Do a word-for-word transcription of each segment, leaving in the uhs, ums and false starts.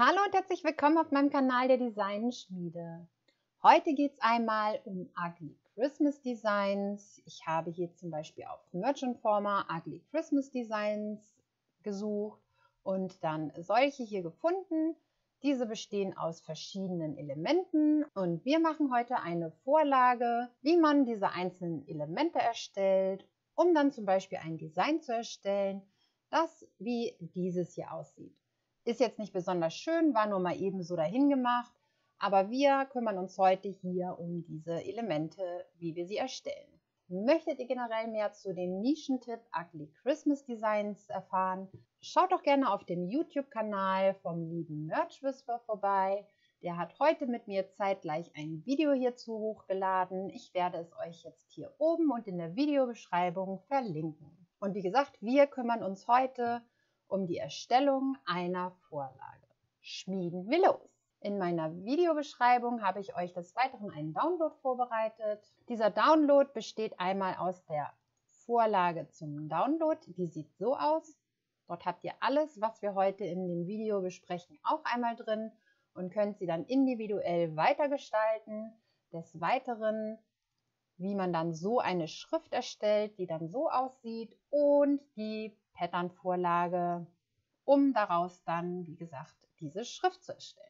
Hallo und herzlich willkommen auf meinem Kanal der Designschmiede. Heute geht es einmal um Ugly Christmas Designs. Ich habe hier zum Beispiel auf Merchantformer Ugly Christmas Designs gesucht und dann solche hier gefunden. Diese bestehen aus verschiedenen Elementen und wir machen heute eine Vorlage, wie man diese einzelnen Elemente erstellt, um dann zum Beispiel ein Design zu erstellen, das wie dieses hier aussieht. Ist jetzt nicht besonders schön, war nur mal eben so dahin gemacht, aber wir kümmern uns heute hier um diese Elemente, wie wir sie erstellen. Möchtet ihr generell mehr zu dem Nischentipp Ugly Christmas Designs erfahren? Schaut doch gerne auf dem YouTube-Kanal vom lieben Merch Whisper vorbei. Der hat heute mit mir zeitgleich ein Video hierzu hochgeladen. Ich werde es euch jetzt hier oben und in der Videobeschreibung verlinken. Und wie gesagt, wir kümmern uns heute um die Erstellung einer Vorlage. Schmieden wir los! In meiner Videobeschreibung habe ich euch des Weiteren einen Download vorbereitet. Dieser Download besteht einmal aus der Vorlage zum Download. Die sieht so aus. Dort habt ihr alles, was wir heute in dem Video besprechen, auch einmal drin und könnt sie dann individuell weitergestalten. Des Weiteren, wie man dann so eine Schrift erstellt, die dann so aussieht, und die Pattern-Vorlage, um daraus dann, wie gesagt, diese Schrift zu erstellen.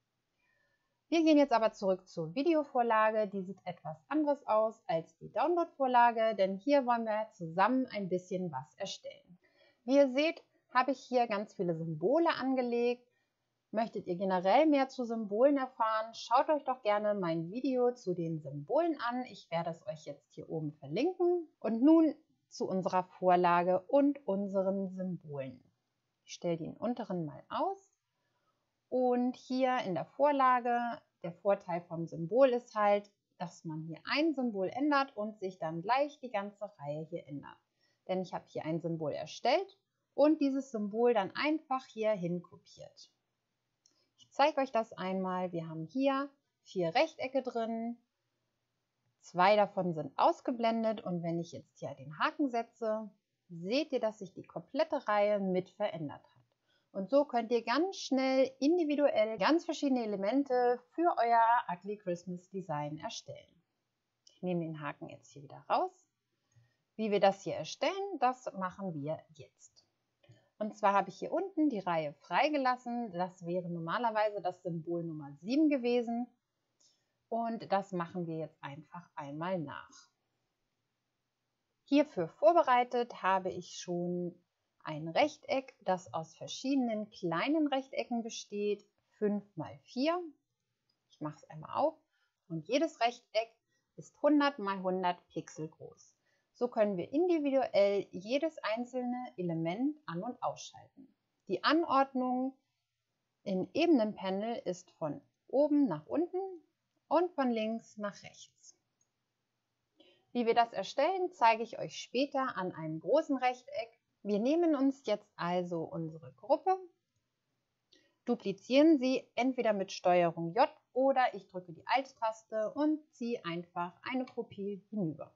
Wir gehen jetzt aber zurück zur Videovorlage. Die sieht etwas anders aus als die Download-Vorlage, denn hier wollen wir zusammen ein bisschen was erstellen. Wie ihr seht, habe ich hier ganz viele Symbole angelegt. Möchtet ihr generell mehr zu Symbolen erfahren, schaut euch doch gerne mein Video zu den Symbolen an. Ich werde es euch jetzt hier oben verlinken. Und nun zu unserer Vorlage und unseren Symbolen. Ich stelle den unteren mal aus. Und hier in der Vorlage, der Vorteil vom Symbol ist halt, dass man hier ein Symbol ändert und sich dann gleich die ganze Reihe hier ändert. Denn ich habe hier ein Symbol erstellt und dieses Symbol dann einfach hier hin kopiert. Ich zeige euch das einmal. Wir haben hier vier Rechtecke drin. Zwei davon sind ausgeblendet und wenn ich jetzt hier den Haken setze, seht ihr, dass sich die komplette Reihe mit verändert hat. Und so könnt ihr ganz schnell individuell ganz verschiedene Elemente für euer Ugly Christmas Design erstellen. Ich nehme den Haken jetzt hier wieder raus. Wie wir das hier erstellen, das machen wir jetzt. Und zwar habe ich hier unten die Reihe freigelassen. Das wäre normalerweise das Symbol Nummer sieben gewesen. Und das machen wir jetzt einfach einmal nach. Hierfür vorbereitet habe ich schon ein Rechteck, das aus verschiedenen kleinen Rechtecken besteht, fünf mal vier. Ich mache es einmal auf. Und jedes Rechteck ist hundert mal hundert Pixel groß. So können wir individuell jedes einzelne Element an- und ausschalten. Die Anordnung im Ebenenpanel ist von oben nach unten und von links nach rechts. Wie wir das erstellen, zeige ich euch später an einem großen Rechteck. Wir nehmen uns jetzt also unsere Gruppe, duplizieren sie entweder mit Steuerung J oder ich drücke die Alt-Taste und ziehe einfach eine Kopie hinüber.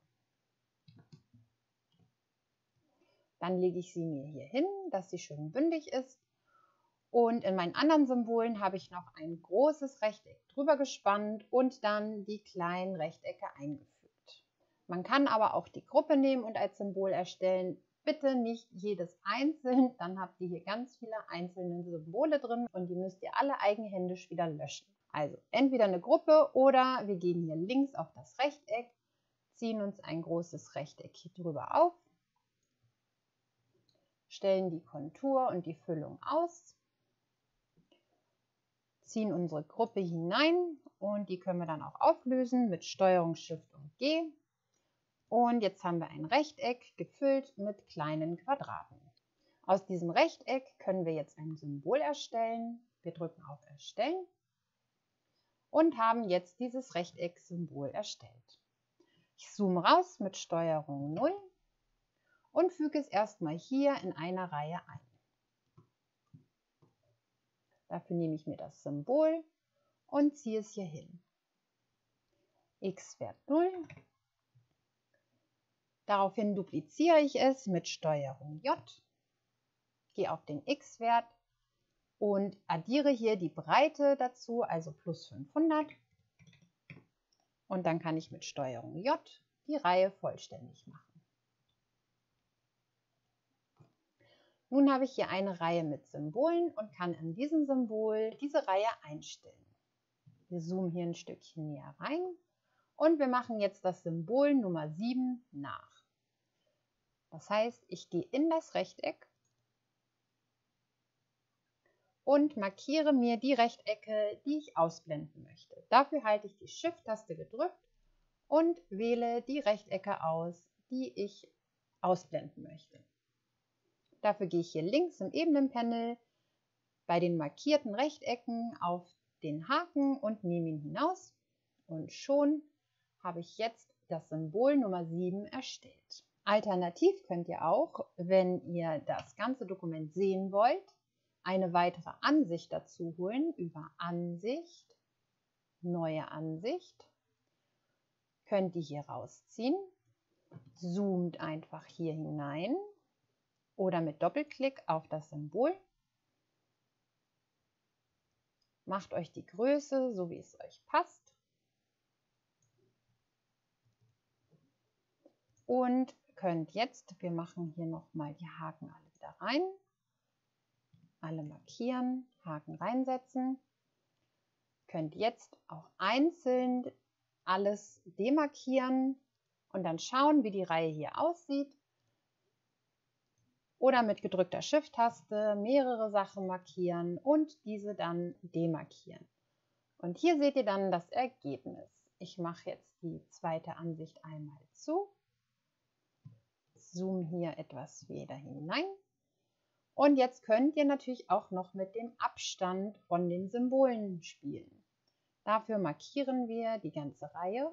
Dann lege ich sie mir hier hin, dass sie schön bündig ist. Und in meinen anderen Symbolen habe ich noch ein großes Rechteck drüber gespannt und dann die kleinen Rechtecke eingefügt. Man kann aber auch die Gruppe nehmen und als Symbol erstellen. Bitte nicht jedes einzeln, dann habt ihr hier ganz viele einzelne Symbole drin und die müsst ihr alle eigenhändisch wieder löschen. Also entweder eine Gruppe oder wir gehen hier links auf das Rechteck, ziehen uns ein großes Rechteck hier drüber auf, stellen die Kontur und die Füllung aus, ziehen unsere Gruppe hinein und die können wir dann auch auflösen mit Steuerung Shift und G. Und jetzt haben wir ein Rechteck gefüllt mit kleinen Quadraten. Aus diesem Rechteck können wir jetzt ein Symbol erstellen. Wir drücken auf Erstellen und haben jetzt dieses Rechteck-Symbol erstellt. Ich zoome raus mit Steuerung null und füge es erstmal hier in einer Reihe ein. Dafür nehme ich mir das Symbol und ziehe es hier hin. X-Wert null. Daraufhin dupliziere ich es mit Steuerung J, gehe auf den X-Wert und addiere hier die Breite dazu, also plus fünfhundert. Und dann kann ich mit Steuerung J die Reihe vollständig machen. Nun habe ich hier eine Reihe mit Symbolen und kann in diesem Symbol diese Reihe einstellen. Wir zoomen hier ein Stückchen näher rein und wir machen jetzt das Symbol Nummer sieben nach. Das heißt, ich gehe in das Rechteck und markiere mir die Rechtecke, die ich ausblenden möchte. Dafür halte ich die Shift-Taste gedrückt und wähle die Rechtecke aus, die ich ausblenden möchte. Dafür gehe ich hier links im Ebenenpanel bei den markierten Rechtecken auf den Haken und nehme ihn hinaus. Und schon habe ich jetzt das Symbol Nummer sieben erstellt. Alternativ könnt ihr auch, wenn ihr das ganze Dokument sehen wollt, eine weitere Ansicht dazu holen über Ansicht, neue Ansicht. Könnt ihr hier rausziehen, zoomt einfach hier hinein oder mit Doppelklick auf das Symbol. Macht euch die Größe, so wie es euch passt. Und könnt jetzt, wir machen hier nochmal die Haken alle wieder rein. Alle markieren, Haken reinsetzen. Könnt jetzt auch einzeln alles demarkieren und dann schauen, wie die Reihe hier aussieht. Oder mit gedrückter Shift-Taste mehrere Sachen markieren und diese dann demarkieren. Und hier seht ihr dann das Ergebnis. Ich mache jetzt die zweite Ansicht einmal zu. Zoom hier etwas wieder hinein. Und jetzt könnt ihr natürlich auch noch mit dem Abstand von den Symbolen spielen. Dafür markieren wir die ganze Reihe.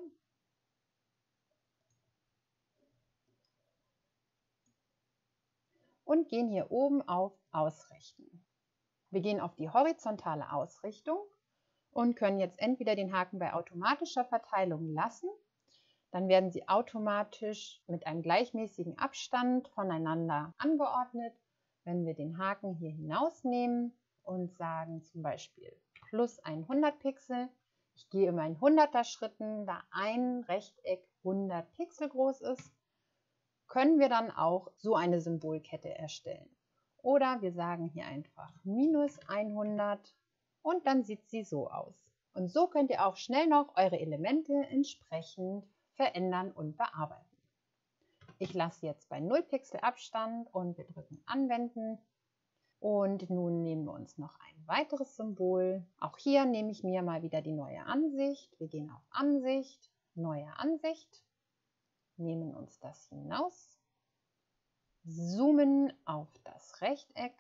Und gehen hier oben auf Ausrichten. Wir gehen auf die horizontale Ausrichtung und können jetzt entweder den Haken bei automatischer Verteilung lassen. Dann werden sie automatisch mit einem gleichmäßigen Abstand voneinander angeordnet. Wenn wir den Haken hier hinausnehmen und sagen zum Beispiel plus hundert Pixel, ich gehe immer in hunderter Schritten, da ein Rechteck hundert Pixel groß ist, können wir dann auch so eine Symbolkette erstellen. Oder wir sagen hier einfach minus hundert und dann sieht sie so aus. Und so könnt ihr auch schnell noch eure Elemente entsprechend verändern und bearbeiten. Ich lasse jetzt bei null Pixel Abstand und wir drücken Anwenden. Und nun nehmen wir uns noch ein weiteres Symbol. Auch hier nehme ich mir mal wieder die neue Ansicht. Wir gehen auf Ansicht, neue Ansicht, nehmen uns das hinaus, zoomen auf das Rechteck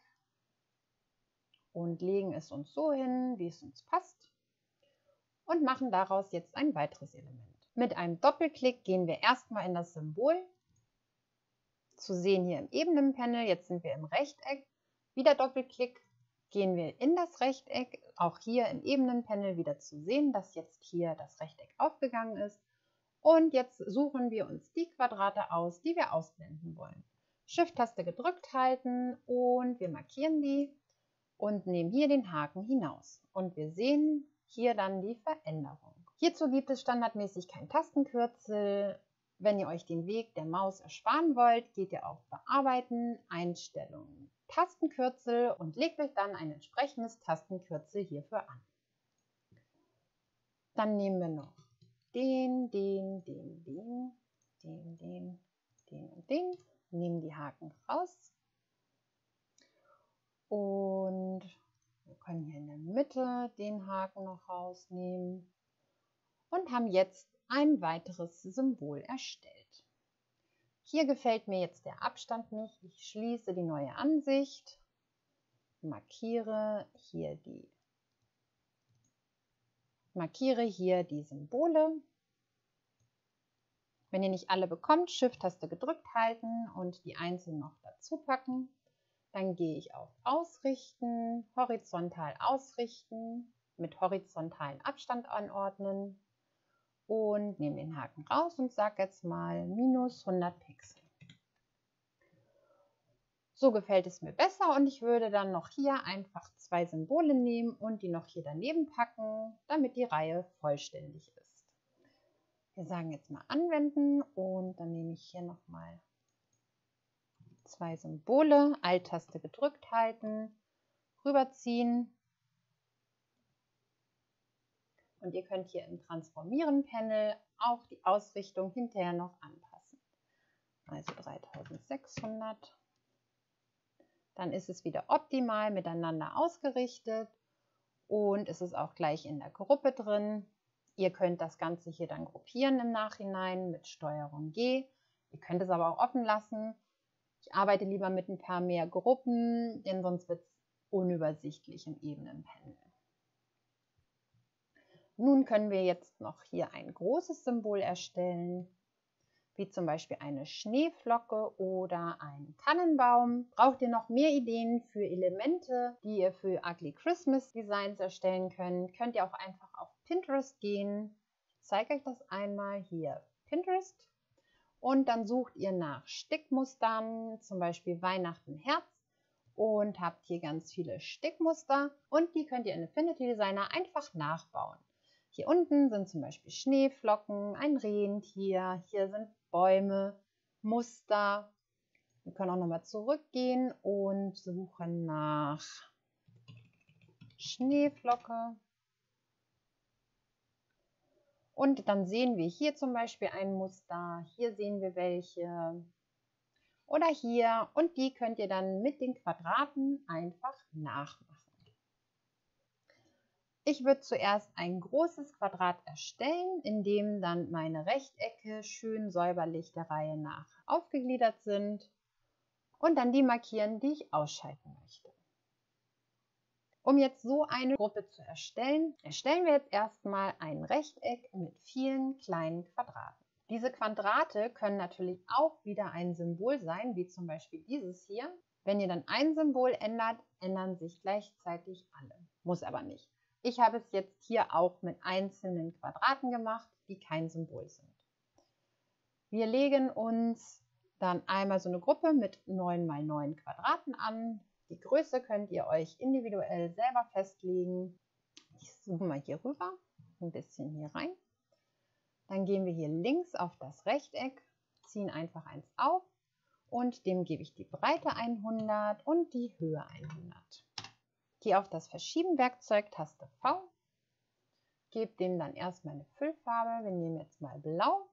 und legen es uns so hin, wie es uns passt und machen daraus jetzt ein weiteres Element. Mit einem Doppelklick gehen wir erstmal in das Symbol. Zu sehen hier im Ebenenpanel, jetzt sind wir im Rechteck. Wieder Doppelklick, gehen wir in das Rechteck. Auch hier im Ebenenpanel wieder zu sehen, dass jetzt hier das Rechteck aufgegangen ist. Und jetzt suchen wir uns die Quadrate aus, die wir ausblenden wollen. Shift-Taste gedrückt halten und wir markieren die und nehmen hier den Haken hinaus. Und wir sehen hier dann die Veränderung. Hierzu gibt es standardmäßig kein Tastenkürzel. Wenn ihr euch den Weg der Maus ersparen wollt, geht ihr auf Bearbeiten, Einstellungen, Tastenkürzel und legt euch dann ein entsprechendes Tastenkürzel hierfür an. Dann nehmen wir noch den, den, den, den, den, den, den und den, nehmen die Haken raus und wir können hier in der Mitte den Haken noch rausnehmen und haben jetzt ein weiteres Symbol erstellt. Hier gefällt mir jetzt der Abstand nicht. Ich schließe die neue Ansicht, markiere hier die, markiere hier die Symbole. Wenn ihr nicht alle bekommt, Shift-Taste gedrückt halten und die einzelnen noch dazu packen. Dann gehe ich auf Ausrichten, horizontal ausrichten, mit horizontalen Abstand anordnen und nehme den Haken raus und sage jetzt mal minus hundert Pixel. So gefällt es mir besser und ich würde dann noch hier einfach zwei Symbole nehmen und die noch hier daneben packen, damit die Reihe vollständig ist. Wir sagen jetzt mal anwenden und dann nehme ich hier nochmal zwei Symbole, Alt-Taste gedrückt halten, rüberziehen und ihr könnt hier im Transformieren-Panel auch die Ausrichtung hinterher noch anpassen. Also dreitausendsechshundert. Dann ist es wieder optimal miteinander ausgerichtet und es ist auch gleich in der Gruppe drin. Ihr könnt das Ganze hier dann gruppieren im Nachhinein mit Steuerung G. Ihr könnt es aber auch offen lassen. Ich arbeite lieber mit ein paar mehr Gruppen, denn sonst wird es unübersichtlich im Ebenenpanel. Nun können wir jetzt noch hier ein großes Symbol erstellen, wie zum Beispiel eine Schneeflocke oder einen Tannenbaum. Braucht ihr noch mehr Ideen für Elemente, die ihr für Ugly Christmas Designs erstellen könnt, könnt ihr auch einfach auf Pinterest gehen. Ich zeige euch das einmal hier. Pinterest. Und dann sucht ihr nach Stickmustern, zum Beispiel Weihnachten Herz und habt hier ganz viele Stickmuster und die könnt ihr in Affinity Designer einfach nachbauen. Hier unten sind zum Beispiel Schneeflocken, ein Rentier, hier sind Bäume, Muster. Wir können auch nochmal zurückgehen und suchen nach Schneeflocke. Und dann sehen wir hier zum Beispiel ein Muster, hier sehen wir welche oder hier und die könnt ihr dann mit den Quadraten einfach nachmachen. Ich würde zuerst ein großes Quadrat erstellen, in dem dann meine Rechtecke schön säuberlich der Reihe nach aufgegliedert sind und dann die markieren, die ich ausschalten möchte. Um jetzt so eine Gruppe zu erstellen, erstellen wir jetzt erstmal ein Rechteck mit vielen kleinen Quadraten. Diese Quadrate können natürlich auch wieder ein Symbol sein, wie zum Beispiel dieses hier. Wenn ihr dann ein Symbol ändert, ändern sich gleichzeitig alle. Muss aber nicht. Ich habe es jetzt hier auch mit einzelnen Quadraten gemacht, die kein Symbol sind. Wir legen uns dann einmal so eine Gruppe mit neun mal neun Quadraten an. Die Größe könnt ihr euch individuell selber festlegen. Ich zoome mal hier rüber, ein bisschen hier rein. Dann gehen wir hier links auf das Rechteck, ziehen einfach eins auf und dem gebe ich die Breite hundert und die Höhe hundert. Gehe auf das Verschieben-Werkzeug, Taste V, gebe dem dann erstmal eine Füllfarbe. Wir nehmen jetzt mal Blau.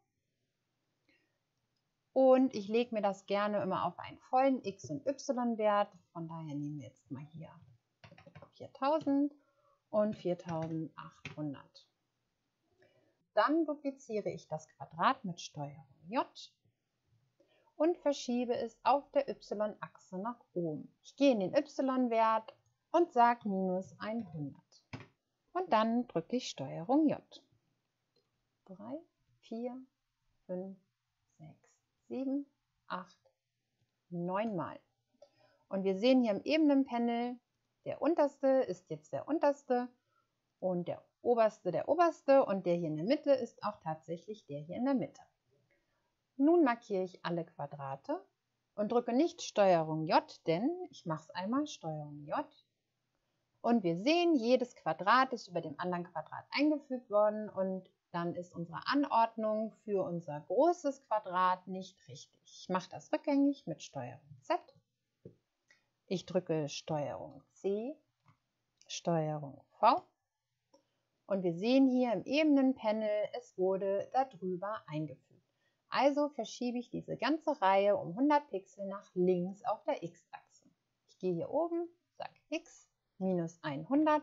Und ich lege mir das gerne immer auf einen vollen X- und Y-Wert. Von daher nehmen wir jetzt mal hier viertausend und viertausendachthundert. Dann dupliziere ich das Quadrat mit Steuerung J und verschiebe es auf der Y-Achse nach oben. Ich gehe in den Y-Wert und sage minus hundert. Und dann drücke ich Steuerung J. drei, vier, fünf, sechs, sieben, acht, neun Mal. Und wir sehen hier im Ebenenpanel, der unterste ist jetzt der unterste und der oberste der oberste und der hier in der Mitte ist auch tatsächlich der hier in der Mitte. Nun markiere ich alle Quadrate und drücke nicht Steuerung J, denn ich mache es einmal Steuerung J. Und wir sehen, jedes Quadrat ist über dem anderen Quadrat eingefügt worden und dann ist unsere Anordnung für unser großes Quadrat nicht richtig. Ich mache das rückgängig mit Steuerung Z. Ich drücke Steuerung C, Steuerung V und wir sehen hier im Ebenenpanel, es wurde darüber eingefügt. Also verschiebe ich diese ganze Reihe um hundert Pixel nach links auf der X-Achse. Ich gehe hier oben, sage X, minus hundert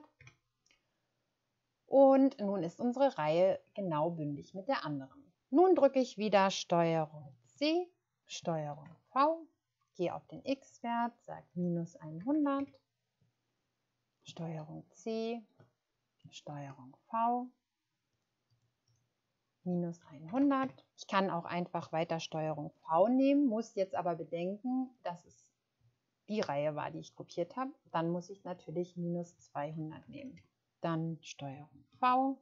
und nun ist unsere Reihe genau bündig mit der anderen. Nun drücke ich wieder Steuerung C, Steuerung V, gehe auf den X-Wert, sage minus hundert, Steuerung C, Steuerung V, minus hundert. Ich kann auch einfach weiter Steuerung V nehmen, muss jetzt aber bedenken, dass es die Reihe war, die ich kopiert habe. Dann muss ich natürlich minus zweihundert nehmen. Dann Steuerung V,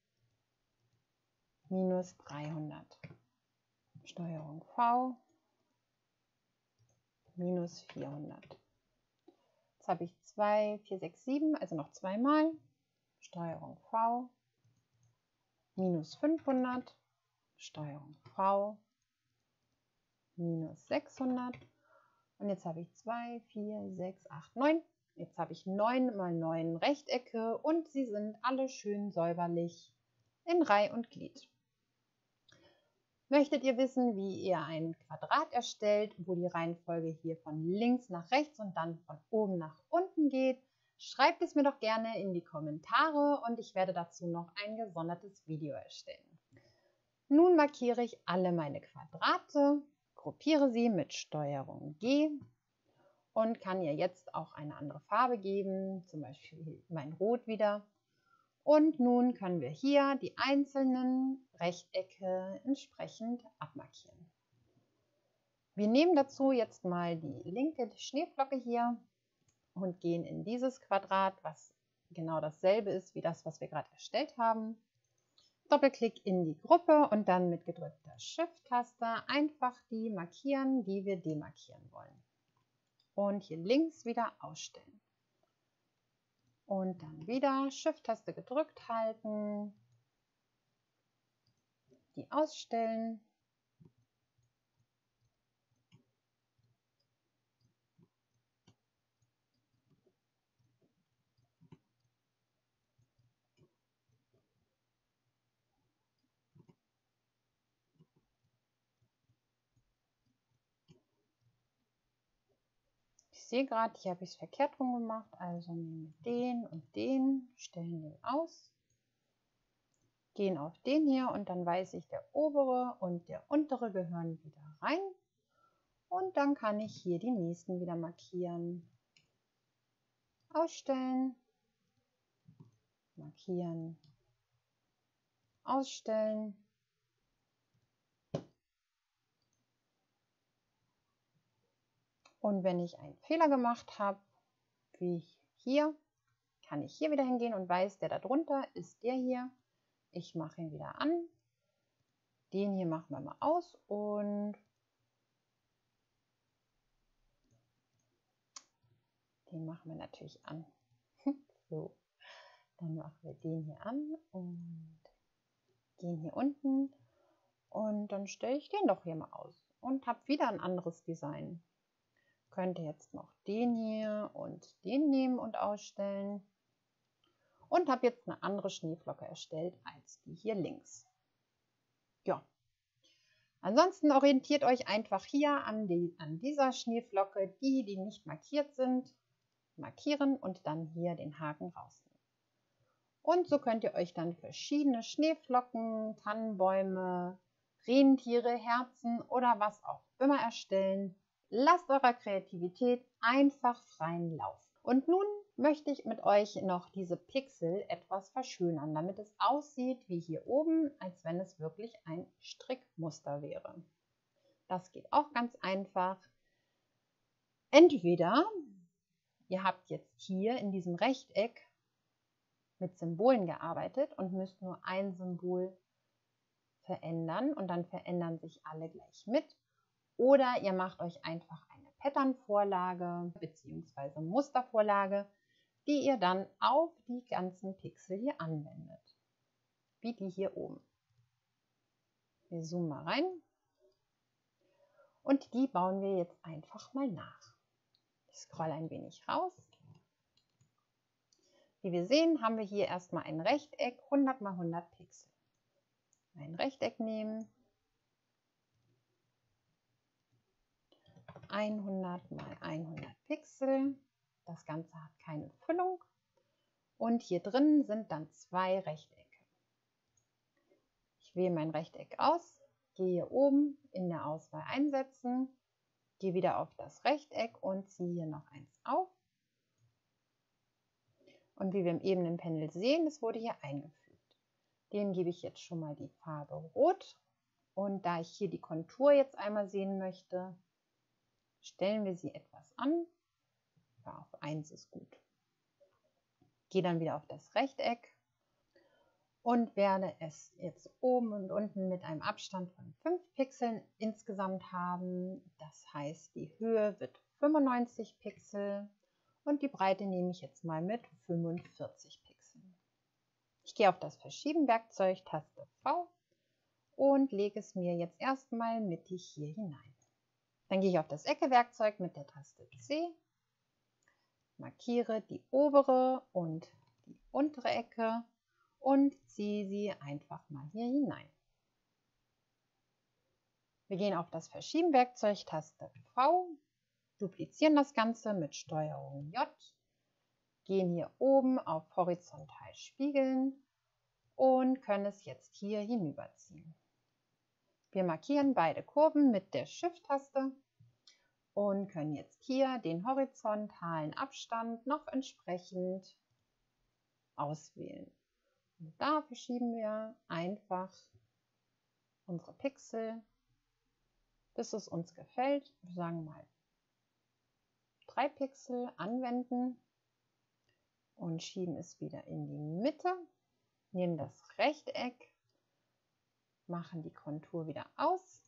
minus dreihundert. Steuerung V, minus vierhundert. Jetzt habe ich zwei, vier, sechs, sieben, also noch zweimal. Steuerung V, minus fünfhundert, Steuerung V, minus sechshundert. Und jetzt habe ich zwei, vier, sechs, acht, neun. Jetzt habe ich neun mal neun Rechtecke und sie sind alle schön säuberlich in Reih und Glied. Möchtet ihr wissen, wie ihr ein Quadrat erstellt, wo die Reihenfolge hier von links nach rechts und dann von oben nach unten geht? Schreibt es mir doch gerne in die Kommentare und ich werde dazu noch ein gesondertes Video erstellen. Nun markiere ich alle meine Quadrate, gruppiere sie mit Steuerung G und kann ihr jetzt auch eine andere Farbe geben, zum Beispiel mein Rot wieder. Und nun können wir hier die einzelnen Rechtecke entsprechend abmarkieren. Wir nehmen dazu jetzt mal die linke Schneeflocke hier und gehen in dieses Quadrat, was genau dasselbe ist wie das, was wir gerade erstellt haben. Doppelklick in die Gruppe und dann mit gedrückter Shift-Taste einfach die markieren, die wir demarkieren wollen. Und hier links wieder ausstellen. Und dann wieder Shift-Taste gedrückt halten, die ausstellen. Ich sehe gerade, hier habe ich es verkehrt rum gemacht, also nehmen wir den und den, stellen den aus, gehen auf den hier und dann weiß ich, der obere und der untere gehören wieder rein. Und dann kann ich hier die nächsten wieder markieren. Ausstellen, markieren, ausstellen. Und wenn ich einen Fehler gemacht habe, wie hier, kann ich hier wieder hingehen und weiß, der da drunter ist der hier. Ich mache ihn wieder an. Den hier machen wir mal aus und den machen wir natürlich an. So, dann machen wir den hier an und gehen hier unten und dann stelle ich den doch hier mal aus und habe wieder ein anderes Design. Könnte jetzt noch den hier und den nehmen und ausstellen und habe jetzt eine andere Schneeflocke erstellt als die hier links. Ja. Ansonsten orientiert euch einfach hier an, die, an dieser Schneeflocke, die, die nicht markiert sind, markieren und dann hier den Haken rausnehmen. Und so könnt ihr euch dann verschiedene Schneeflocken, Tannenbäume, Rentiere, Herzen oder was auch immer erstellen. Lasst eurer Kreativität einfach freien Lauf. Und nun möchte ich mit euch noch diese Pixel etwas verschönern, damit es aussieht wie hier oben, als wenn es wirklich ein Strickmuster wäre. Das geht auch ganz einfach. Entweder ihr habt jetzt hier in diesem Rechteck mit Symbolen gearbeitet und müsst nur ein Symbol verändern und dann verändern sich alle gleich mit. Oder ihr macht euch einfach eine Patternvorlage bzw. Mustervorlage, die ihr dann auf die ganzen Pixel hier anwendet. Wie die hier oben. Wir zoomen mal rein. Und die bauen wir jetzt einfach mal nach. Ich scrolle ein wenig raus. Wie wir sehen, haben wir hier erstmal ein Rechteck, hundert mal hundert Pixel. Ein Rechteck nehmen. hundert mal hundert Pixel. Das Ganze hat keine Füllung. Und hier drin sind dann zwei Rechtecke. Ich wähle mein Rechteck aus, gehe oben in der Auswahl einsetzen, gehe wieder auf das Rechteck und ziehe hier noch eins auf. Und wie wir im ebenen Panel sehen, es wurde hier eingefügt. Dem gebe ich jetzt schon mal die Farbe Rot. Und da ich hier die Kontur jetzt einmal sehen möchte, stellen wir sie etwas an. Ja, auf eins ist gut. Gehe dann wieder auf das Rechteck und werde es jetzt oben und unten mit einem Abstand von fünf Pixeln insgesamt haben. Das heißt, die Höhe wird fünfundneunzig Pixel und die Breite nehme ich jetzt mal mit fünfundvierzig Pixeln. Ich gehe auf das Verschieben-Werkzeug, Taste V und lege es mir jetzt erstmal mittig hier hinein. Dann gehe ich auf das Ecke-Werkzeug mit der Taste C, markiere die obere und die untere Ecke und ziehe sie einfach mal hier hinein. Wir gehen auf das Verschieben-Werkzeug, Taste V, duplizieren das Ganze mit Steuerung J, gehen hier oben auf Horizontal spiegeln und können es jetzt hier hinüberziehen. Wir markieren beide Kurven mit der Shift-Taste und können jetzt hier den horizontalen Abstand noch entsprechend auswählen. Und da verschieben wir einfach unsere Pixel, bis es uns gefällt. Wir sagen mal drei Pixel anwenden und schieben es wieder in die Mitte, nehmen das Rechteck, machen die Kontur wieder aus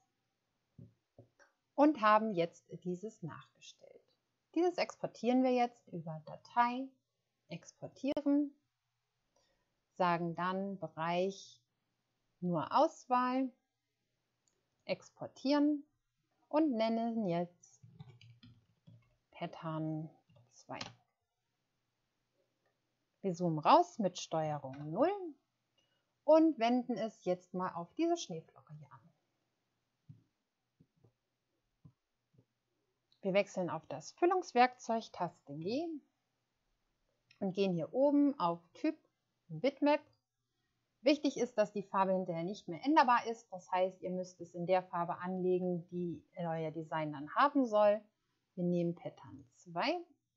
und haben jetzt dieses nachgestellt. Dieses exportieren wir jetzt über Datei, Exportieren, sagen dann Bereich nur Auswahl, Exportieren und nennen jetzt Pattern zwei. Wir zoomen raus mit Steuerung null und wenden es jetzt mal auf diese Schneeflocke hier an. Wir wechseln auf das Füllungswerkzeug, Taste G und gehen hier oben auf Typ Bitmap. Wichtig ist, dass die Farbe hinterher nicht mehr änderbar ist. Das heißt, ihr müsst es in der Farbe anlegen, die euer Design dann haben soll. Wir nehmen Pattern zwei.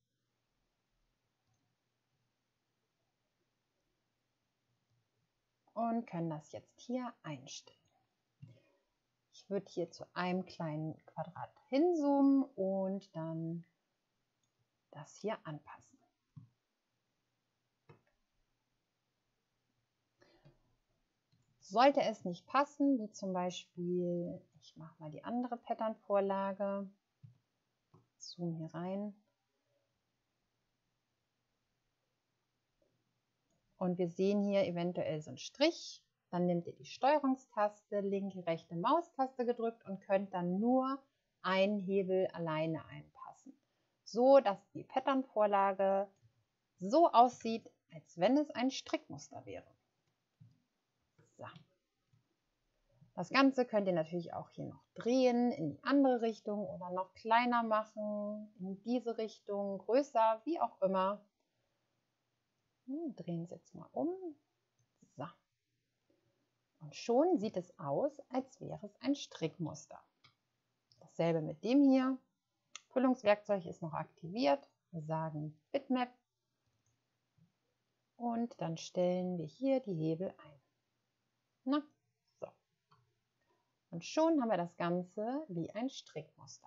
Und können das jetzt hier einstellen. Ich würde hier zu einem kleinen Quadrat hinzoomen und dann das hier anpassen. Sollte es nicht passen, wie zum Beispiel, ich mache mal die andere Patternvorlage, zoome hier rein und wir sehen hier eventuell so einen Strich. Dann nehmt ihr die Steuerungstaste, linke, rechte Maustaste gedrückt und könnt dann nur einen Hebel alleine einpassen, so dass die Patternvorlage so aussieht, als wenn es ein Strickmuster wäre. So. Das Ganze könnt ihr natürlich auch hier noch drehen in die andere Richtung oder noch kleiner machen, in diese Richtung, größer, wie auch immer. Hm, drehen es jetzt mal um. So. Und schon sieht es aus, als wäre es ein Strickmuster. Dasselbe mit dem hier. Füllungswerkzeug ist noch aktiviert. Wir sagen Bitmap und dann stellen wir hier die Hebel ein. Na, so. Und schon haben wir das Ganze wie ein Strickmuster.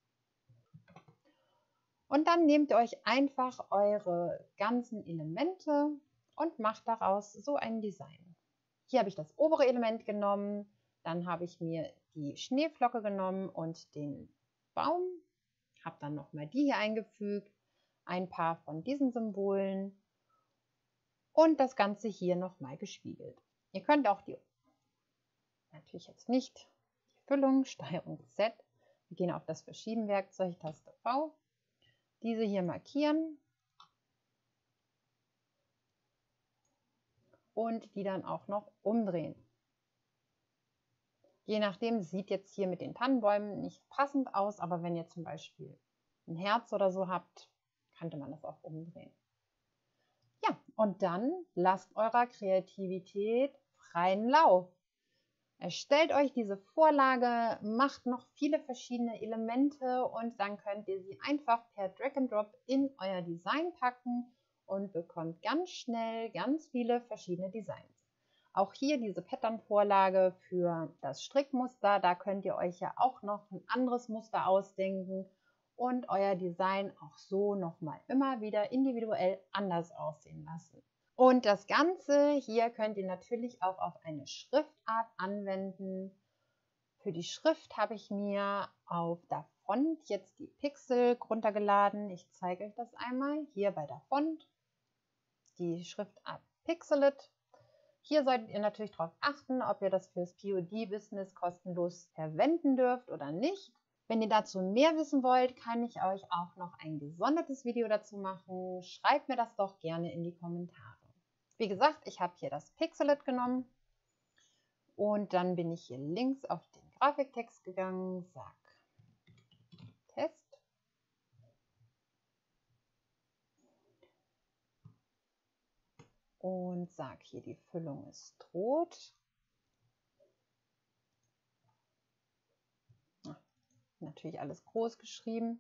Und dann nehmt ihr euch einfach eure ganzen Elemente und macht daraus so ein Design. Hier habe ich das obere Element genommen, dann habe ich mir die Schneeflocke genommen und den Baum, habe dann nochmal die hier eingefügt, ein paar von diesen Symbolen und das Ganze hier nochmal gespiegelt. Ihr könnt auch die, natürlich jetzt nicht, die Füllung, Steuerung Z, wir gehen auf das Verschieben-Werkzeug, Taste V, diese hier markieren und die dann auch noch umdrehen. Je nachdem sieht jetzt hier mit den Tannenbäumen nicht passend aus, aber wenn ihr zum Beispiel ein Herz oder so habt, könnte man das auch umdrehen. Ja, und dann lasst eurer Kreativität freien Lauf. Erstellt euch diese Vorlage, macht noch viele verschiedene Elemente und dann könnt ihr sie einfach per Drag and Drop in euer Design packen und bekommt ganz schnell ganz viele verschiedene Designs. Auch hier diese Patternvorlage für das Strickmuster, da könnt ihr euch ja auch noch ein anderes Muster ausdenken und euer Design auch so nochmal immer wieder individuell anders aussehen lassen. Und das Ganze hier könnt ihr natürlich auch auf eine Schriftart anwenden. Für die Schrift habe ich mir auf Da Font jetzt die Pixel runtergeladen. Ich zeige euch das einmal hier bei der Font. Die Schriftart Pixelit. Hier solltet ihr natürlich darauf achten, ob ihr das fürs P O D-Business kostenlos verwenden dürft oder nicht. Wenn ihr dazu mehr wissen wollt, kann ich euch auch noch ein gesondertes Video dazu machen. Schreibt mir das doch gerne in die Kommentare. Wie gesagt, ich habe hier das Pixelit genommen und dann bin ich hier links auf den Grafiktext gegangen, sag Test. Und sag hier, die Füllung ist rot. Natürlich alles groß geschrieben.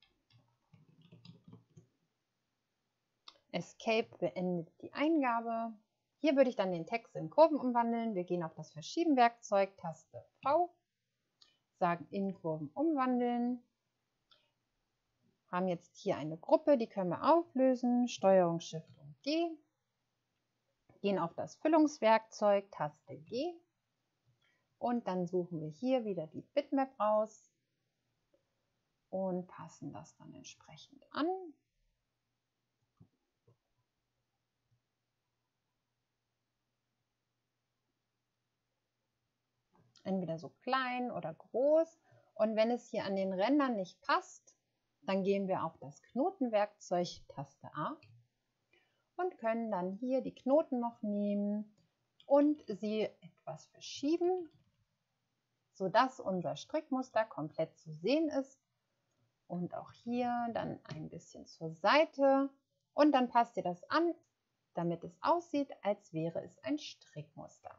Escape beendet die Eingabe. Hier würde ich dann den Text in Kurven umwandeln. Wir gehen auf das Verschieben-Werkzeug, Taste V, sagen in Kurven umwandeln. Haben jetzt hier eine Gruppe, die können wir auflösen. Steuerung Shift und G. Gehen auf das Füllungswerkzeug, Taste G. Und dann suchen wir hier wieder die Bitmap raus und passen das dann entsprechend an. Entweder so klein oder groß. Und wenn es hier an den Rändern nicht passt, dann gehen wir auf das Knotenwerkzeug, Taste A, und können dann hier die Knoten noch nehmen und sie etwas verschieben, sodass unser Strickmuster komplett zu sehen ist. Und auch hier dann ein bisschen zur Seite. Und dann passt ihr das an, damit es aussieht, als wäre es ein Strickmuster.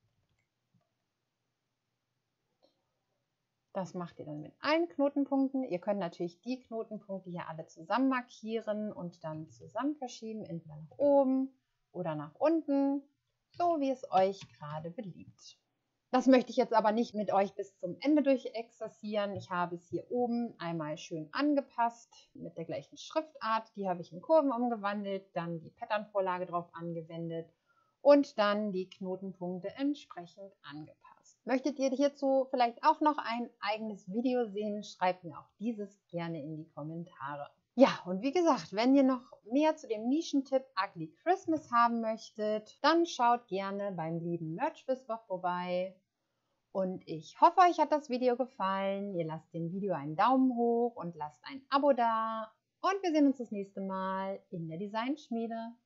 Das macht ihr dann mit allen Knotenpunkten. Ihr könnt natürlich die Knotenpunkte hier alle zusammen markieren und dann zusammen verschieben, entweder nach oben oder nach unten, so wie es euch gerade beliebt. Das möchte ich jetzt aber nicht mit euch bis zum Ende durchexerzieren. Ich habe es hier oben einmal schön angepasst mit der gleichen Schriftart. Die habe ich in Kurven umgewandelt, dann die Patternvorlage drauf angewendet und dann die Knotenpunkte entsprechend angepasst. Möchtet ihr hierzu vielleicht auch noch ein eigenes Video sehen, schreibt mir auch dieses gerne in die Kommentare. Ja, und wie gesagt, wenn ihr noch mehr zu dem Nischentipp Ugly Christmas haben möchtet, dann schaut gerne beim lieben Merch-Whisper vorbei. Und ich hoffe, euch hat das Video gefallen. Ihr lasst dem Video einen Daumen hoch und lasst ein Abo da. Und wir sehen uns das nächste Mal in der Designschmiede.